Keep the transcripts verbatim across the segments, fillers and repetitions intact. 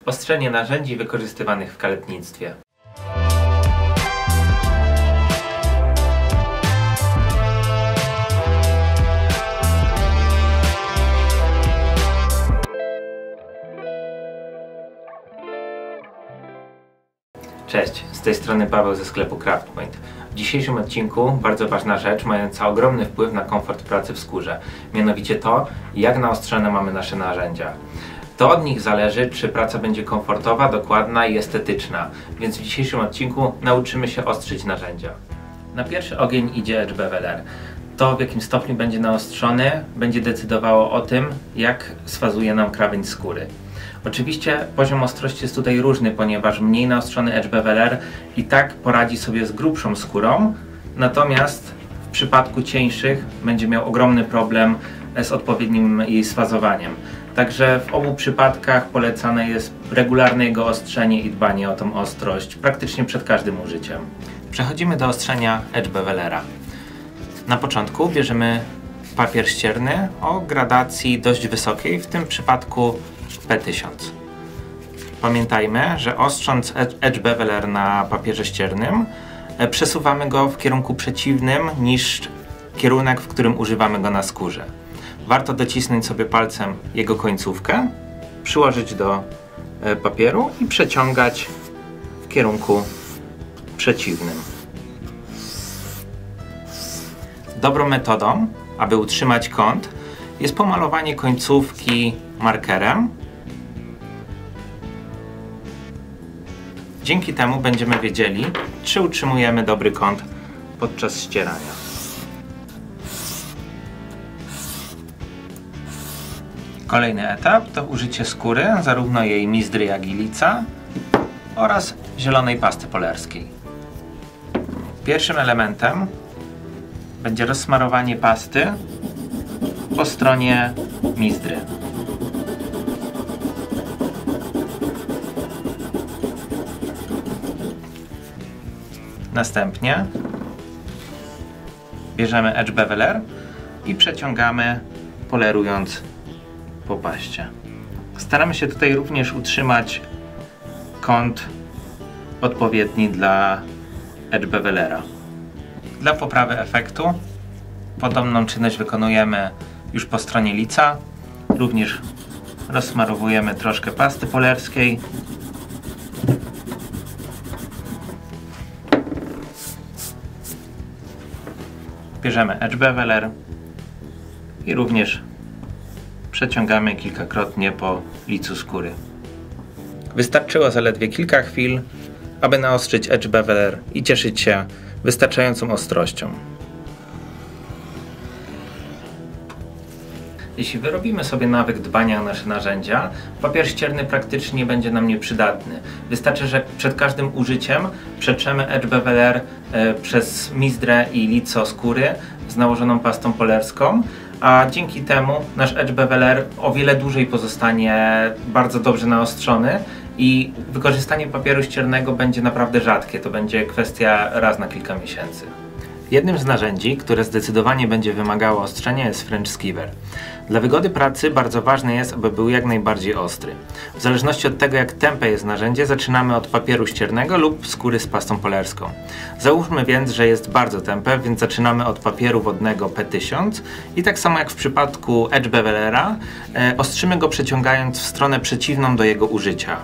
Ostrzenie narzędzi wykorzystywanych w kaletnictwie. Cześć, z tej strony Paweł ze sklepu Craftpoint. W dzisiejszym odcinku bardzo ważna rzecz, mająca ogromny wpływ na komfort pracy w skórze. Mianowicie to, jak naostrzone mamy nasze narzędzia. To od nich zależy, czy praca będzie komfortowa, dokładna i estetyczna. Więc w dzisiejszym odcinku nauczymy się ostrzyć narzędzia. Na pierwszy ogień idzie Edge Beveler. To, w jakim stopniu będzie naostrzony, będzie decydowało o tym, jak sfazuje nam krawędź skóry. Oczywiście poziom ostrości jest tutaj różny, ponieważ mniej naostrzony Edge Beveler i tak poradzi sobie z grubszą skórą, natomiast w przypadku cieńszych będzie miał ogromny problem z odpowiednim jej sfazowaniem. Także w obu przypadkach polecane jest regularne jego ostrzenie i dbanie o tą ostrość praktycznie przed każdym użyciem. Przechodzimy do ostrzenia Edge Bevelera. Na początku bierzemy papier ścierny o gradacji dość wysokiej, w tym przypadku P tysiąc. Pamiętajmy, że ostrząc Edge Beveler na papierze ściernym, przesuwamy go w kierunku przeciwnym niż kierunek, w którym używamy go na skórze. Warto docisnąć sobie palcem jego końcówkę, przyłożyć do papieru i przeciągać w kierunku przeciwnym. Dobrą metodą, aby utrzymać kąt, jest pomalowanie końcówki markerem. Dzięki temu będziemy wiedzieli, czy utrzymujemy dobry kąt podczas ścierania. Kolejny etap to użycie skóry, zarówno jej mizdry, jak i lica oraz zielonej pasty polerskiej. Pierwszym elementem będzie rozsmarowanie pasty po stronie mizdry. Następnie bierzemy Edge Beveler i przeciągamy, polerując po paście. Staramy się tutaj również utrzymać kąt odpowiedni dla Edge Bevelera. Dla poprawy efektu podobną czynność wykonujemy już po stronie lica. Również rozsmarowujemy troszkę pasty polerskiej. Bierzemy Edge Beveler i również przeciągamy kilkakrotnie po licu skóry. Wystarczyło zaledwie kilka chwil, aby naostrzyć Edge Beveler i cieszyć się wystarczającą ostrością. Jeśli wyrobimy sobie nawyk dbania o nasze narzędzia, papier ścierny praktycznie będzie nam nieprzydatny. Wystarczy, że przed każdym użyciem przetrzemy Edge Beveler e, przez mizdrę i lico skóry z nałożoną pastą polerską, a dzięki temu nasz Edge Beveler o wiele dłużej pozostanie bardzo dobrze naostrzony i wykorzystanie papieru ściernego będzie naprawdę rzadkie. To będzie kwestia raz na kilka miesięcy. Jednym z narzędzi, które zdecydowanie będzie wymagało ostrzenia, jest French Skiver. Dla wygody pracy bardzo ważne jest, aby był jak najbardziej ostry. W zależności od tego, jak tępe jest narzędzie, zaczynamy od papieru ściernego lub skóry z pastą polerską. Załóżmy więc, że jest bardzo tępe, więc zaczynamy od papieru wodnego P tysiąc i tak samo jak w przypadku Edge Bevelera, e, ostrzymy go przeciągając w stronę przeciwną do jego użycia.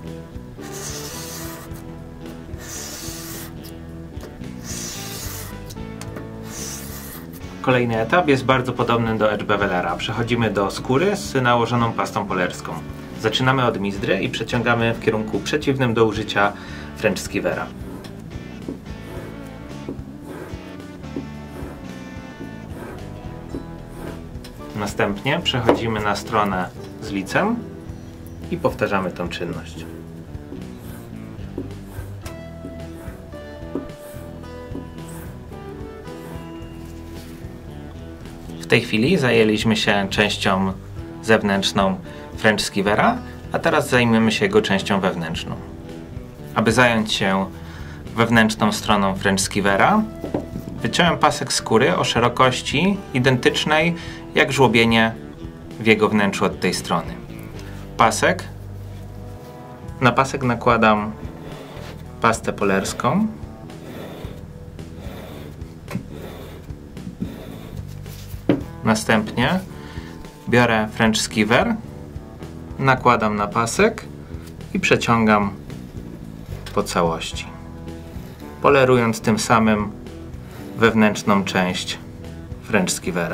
Kolejny etap jest bardzo podobny do Edge Bevelera. Przechodzimy do skóry z nałożoną pastą polerską. Zaczynamy od mizdry i przeciągamy w kierunku przeciwnym do użycia French Skivera. Następnie przechodzimy na stronę z licem i powtarzamy tą czynność. W tej chwili zajęliśmy się częścią zewnętrzną French Skivera, a teraz zajmiemy się jego częścią wewnętrzną. Aby zająć się wewnętrzną stroną French Skivera, wyciąłem pasek skóry o szerokości identycznej jak żłobienie w jego wnętrzu od tej strony. Pasek Na pasek nakładam pastę polerską. Następnie biorę French Skiver, nakładam na pasek i przeciągam po całości, polerując tym samym wewnętrzną część French Skivera.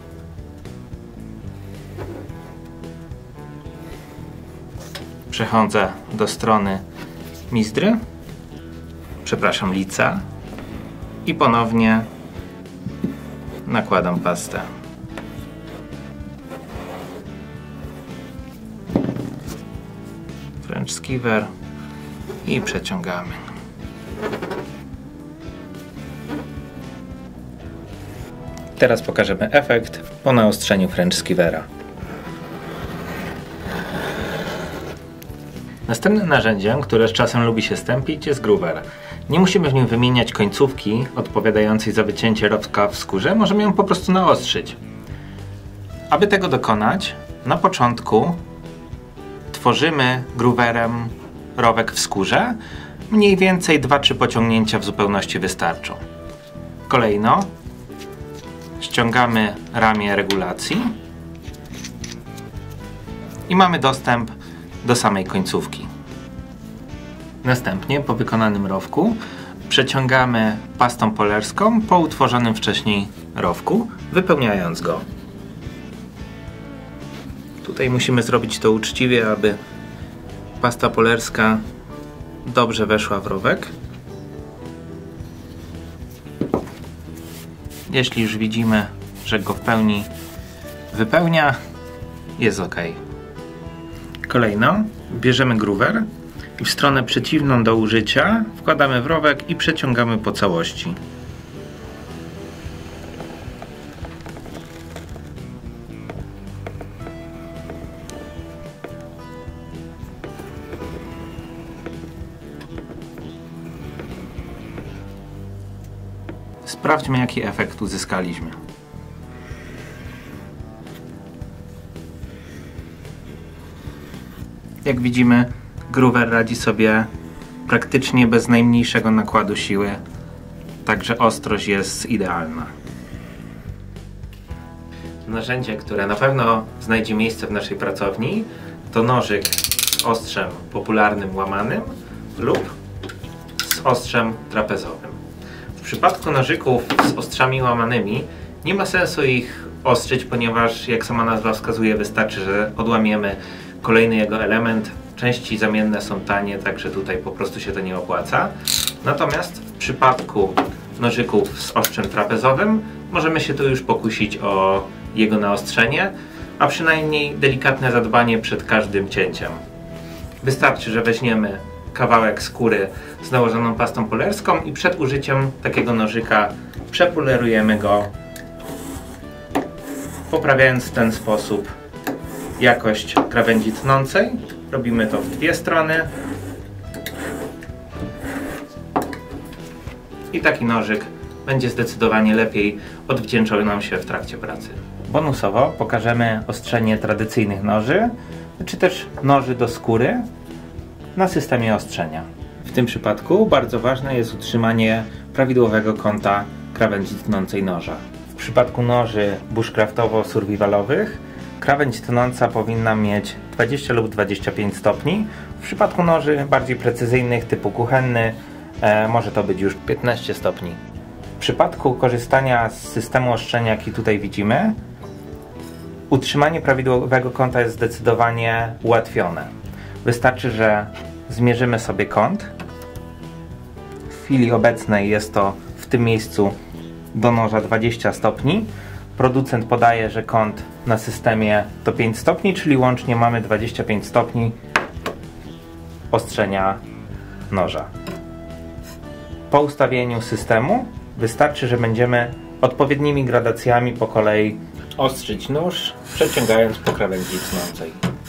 Przechodzę do strony mizdry, przepraszam, lica i ponownie nakładam pastę. French Skiver i przeciągamy. Teraz pokażemy efekt po naostrzeniu French Skivera. Następnym narzędziem, które z czasem lubi się stępić, jest groover. Nie musimy w nim wymieniać końcówki odpowiadającej za wycięcie rowka w skórze, możemy ją po prostu naostrzyć. Aby tego dokonać, na początku tworzymy grooverem rowek w skórze. Mniej więcej dwa trzy pociągnięcia w zupełności wystarczą. Kolejno ściągamy ramię regulacji i mamy dostęp do samej końcówki. Następnie po wykonanym rowku przeciągamy pastą polerską po utworzonym wcześniej rowku, wypełniając go. Tutaj musimy zrobić to uczciwie, aby pasta polerska dobrze weszła w rowek. Jeśli już widzimy, że go w pełni wypełnia, jest ok. Kolejno bierzemy groover i w stronę przeciwną do użycia wkładamy w rowek i przeciągamy po całości. Sprawdźmy, jaki efekt uzyskaliśmy. Jak widzimy, groover radzi sobie praktycznie bez najmniejszego nakładu siły, także ostrość jest idealna. Narzędzie, które na pewno znajdzie miejsce w naszej pracowni, to nożyk z ostrzem popularnym łamanym lub z ostrzem trapezowym. W przypadku nożyków z ostrzami łamanymi nie ma sensu ich ostrzyć, ponieważ jak sama nazwa wskazuje, wystarczy, że odłamiemy kolejny jego element. Części zamienne są tanie, także tutaj po prostu się to nie opłaca. Natomiast w przypadku nożyków z ostrzem trapezowym możemy się tu już pokusić o jego naostrzenie, a przynajmniej delikatne zadbanie przed każdym cięciem. Wystarczy, że weźmiemy kawałek skóry z nałożoną pastą polerską i przed użyciem takiego nożyka przepolerujemy go, poprawiając w ten sposób jakość krawędzi tnącej. Robimy to w dwie strony i taki nożyk będzie zdecydowanie lepiej odwdzięczał nam się w trakcie pracy. Bonusowo pokażemy ostrzenie tradycyjnych noży, czy też noży do skóry na systemie ostrzenia. W tym przypadku bardzo ważne jest utrzymanie prawidłowego kąta krawędzi tnącej noża. W przypadku noży bushcraftowo-survivalowych krawędź tnąca powinna mieć dwadzieścia lub dwadzieścia pięć stopni. W przypadku noży bardziej precyzyjnych typu kuchenny e, może to być już piętnaście stopni. W przypadku korzystania z systemu ostrzenia, jaki tutaj widzimy, utrzymanie prawidłowego kąta jest zdecydowanie ułatwione. Wystarczy, że zmierzymy sobie kąt. W chwili obecnej jest to w tym miejscu do noża dwadzieścia stopni. Producent podaje, że kąt na systemie to pięć stopni, czyli łącznie mamy dwadzieścia pięć stopni ostrzenia noża. Po ustawieniu systemu wystarczy, że będziemy odpowiednimi gradacjami po kolei ostrzyć nóż, przeciągając po krawędzi tnącej.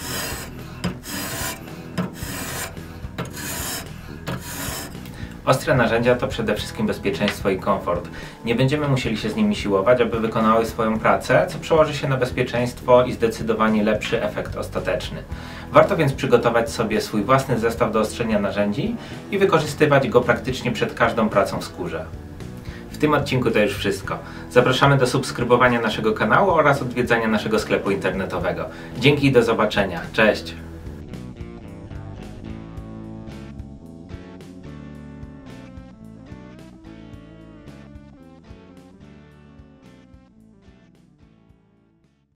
Ostre narzędzia to przede wszystkim bezpieczeństwo i komfort. Nie będziemy musieli się z nimi siłować, aby wykonały swoją pracę, co przełoży się na bezpieczeństwo i zdecydowanie lepszy efekt ostateczny. Warto więc przygotować sobie swój własny zestaw do ostrzenia narzędzi i wykorzystywać go praktycznie przed każdą pracą w skórze. W tym odcinku to już wszystko. Zapraszamy do subskrybowania naszego kanału oraz odwiedzania naszego sklepu internetowego. Dzięki i do zobaczenia. Cześć!